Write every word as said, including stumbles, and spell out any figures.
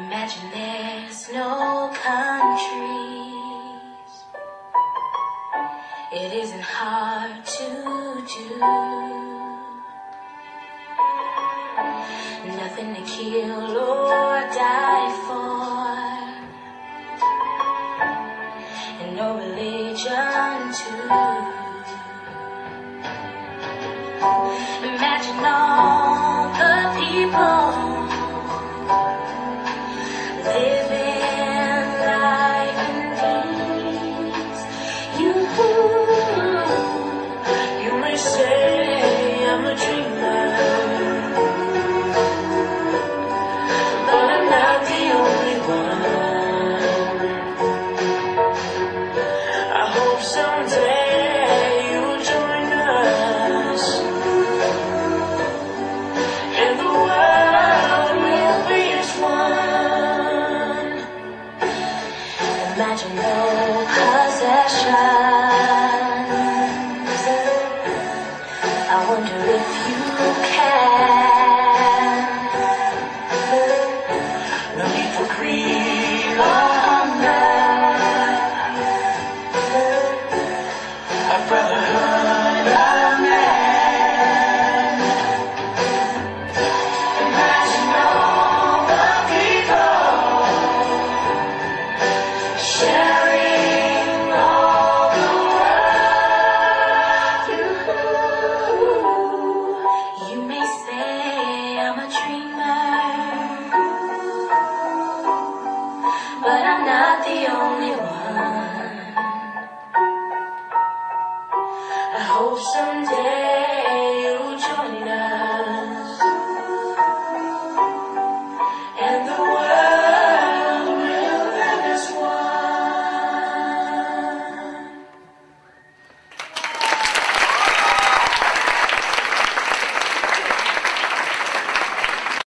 Imagine there's no countries. It isn't hard to do. Nothing to kill or die for, and no religion too. Imagine all the people living life in peace. You, you may say I'm a dreamer, but I'm not the only one. I hope someday you'll join us, and the world will be as one. Imagine no possessions. I wonder if you can. No need for greed or hunger. A brotherhood of man. Imagine all the people sharing all the world. You, you may say I'm a dreamer, but I'm not the only one. I hope someday